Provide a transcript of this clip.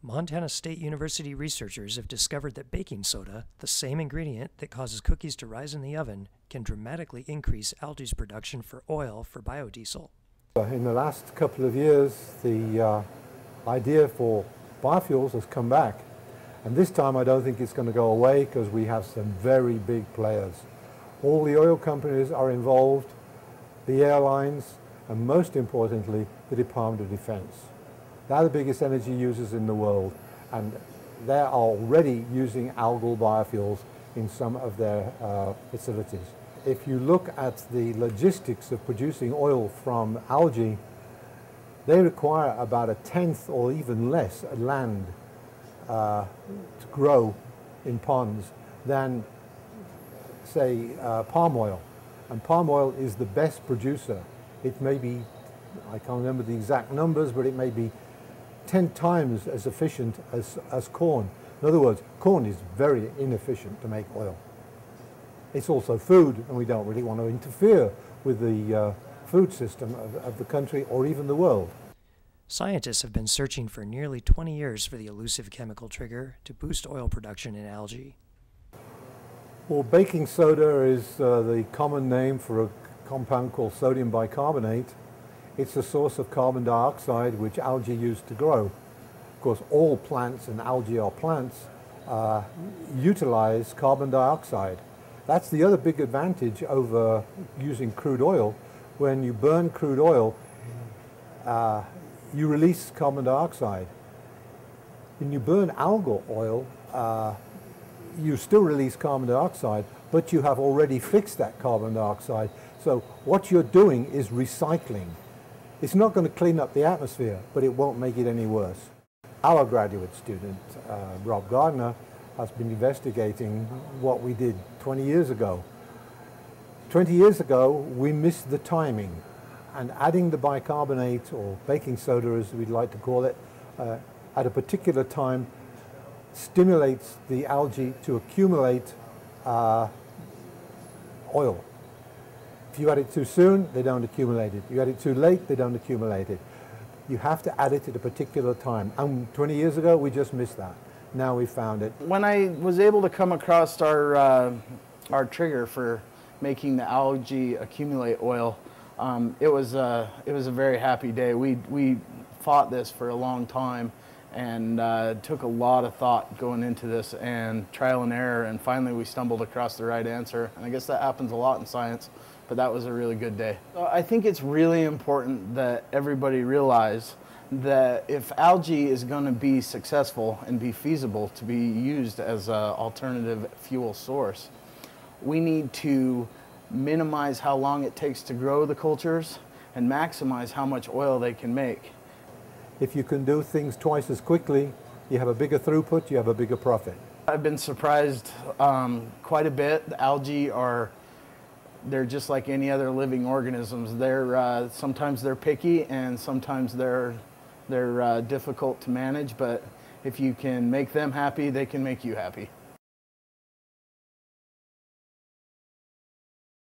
Montana State University researchers have discovered that baking soda, the same ingredient that causes cookies to rise in the oven, can dramatically increase algae's production for oil for biodiesel. In the last couple of years, the idea for biofuels has come back. And this time I don't think it's going to go away because we have some very big players. All the oil companies are involved, the airlines, and most importantly, the Department of Defense. They're the biggest energy users in the world, and they're already using algal biofuels in some of their facilities. If you look at the logistics of producing oil from algae, they require about 1/10 or even less land to grow in ponds than, say, palm oil. And palm oil is the best producer. It may be, I can't remember the exact numbers, but it may be 10 times as efficient as corn. In other words, corn is very inefficient to make oil. It's also food, and we don't really want to interfere with the food system of the country or even the world. Scientists have been searching for nearly 20 years for the elusive chemical trigger to boost oil production in algae. Well, baking soda is the common name for a compound called sodium bicarbonate. It's a source of carbon dioxide which algae use to grow. Of course, all plants, and algae are plants, utilize carbon dioxide. That's the other big advantage over using crude oil. When you burn crude oil, you release carbon dioxide. When you burn algal oil, you still release carbon dioxide, but you have already fixed that carbon dioxide. So what you're doing is recycling. It's not going to clean up the atmosphere, but it won't make it any worse. Our graduate student, Rob Gardner, has been investigating what we did 20 years ago. 20 years ago, we missed the timing, and adding the bicarbonate, or baking soda as we'd like to call it, at a particular time stimulates the algae to accumulate oil. If you add it too soon, they don't accumulate it. You add it too late, they don't accumulate it. You have to add it at a particular time. And 20 years ago, we just missed that. Now we found it. When I was able to come across our trigger for making the algae accumulate oil, it was a very happy day. We fought this for a long time, and took a lot of thought going into this and trial and error, and finally we stumbled across the right answer. And I guess that happens a lot in science, but that was a really good day. So I think it's really important that everybody realize that if algae is going to be successful and be feasible to be used as an alternative fuel source, we need to minimize how long it takes to grow the cultures and maximize how much oil they can make. If you can do things twice as quickly, you have a bigger throughput, you have a bigger profit. I've been surprised quite a bit. The algae they're just like any other living organisms. Sometimes they're picky, and sometimes they're difficult to manage, but if you can make them happy, they can make you happy.